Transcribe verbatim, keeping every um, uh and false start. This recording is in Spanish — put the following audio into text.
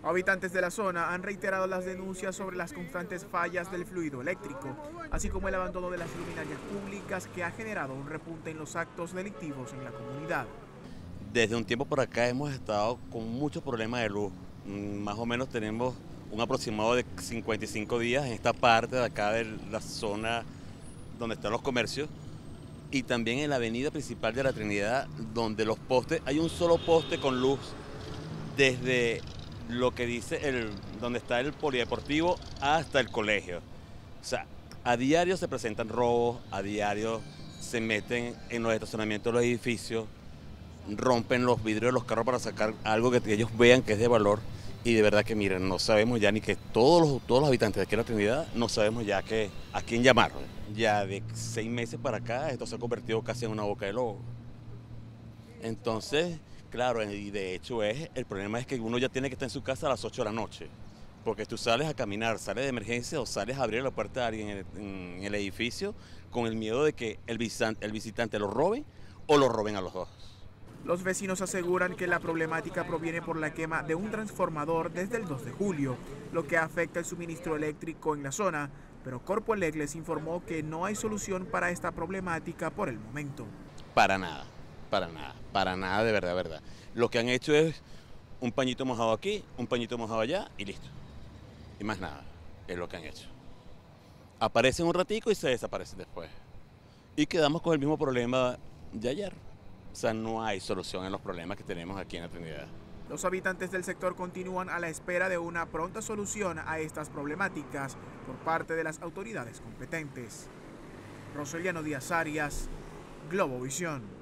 Habitantes de la zona han reiterado las denuncias sobre las constantes fallas del fluido eléctrico, así como el abandono de las luminarias públicas que ha generado un repunte en los actos delictivos en la comunidad. Desde un tiempo por acá hemos estado con muchos problemas de luz. Mm, Más o menos tenemos un aproximado de cincuenta y cinco días en esta parte de acá de la zona donde están los comercios y también en la avenida principal de la Trinidad, donde los postes, hay un solo poste con luz desde lo que dice el, donde está el polideportivo hasta el colegio. O sea, a diario se presentan robos, a diario se meten en los estacionamientos de los edificios, rompen los vidrios de los carros para sacar algo que ellos vean que es de valor. Y de verdad que miren, no sabemos ya ni que todos los, todos los habitantes de aquí en la Trinidad, no sabemos ya que, a quién llamar. Ya de seis meses para acá esto se ha convertido casi en una boca de lobo. Entonces, claro, y de hecho es, el problema es que uno ya tiene que estar en su casa a las ocho de la noche. Porque tú sales a caminar, sales de emergencia o sales a abrir la puerta de alguien en el, en el edificio con el miedo de que el visitante, el visitante lo robe o lo roben a los dos. Los vecinos aseguran que la problemática proviene por la quema de un transformador desde el dos de julio, lo que afecta el suministro eléctrico en la zona, pero Corpoelec les informó que no hay solución para esta problemática por el momento. Para nada, para nada, para nada de verdad, verdad. Lo que han hecho es un pañito mojado aquí, un pañito mojado allá y listo. Y más nada, es lo que han hecho. Aparecen un ratico y se desaparecen después. Y quedamos con el mismo problema de ayer. O sea, no hay solución en los problemas que tenemos aquí en la Trinidad. Los habitantes del sector continúan a la espera de una pronta solución a estas problemáticas por parte de las autoridades competentes. Roseliano Díaz Arias, Globovisión.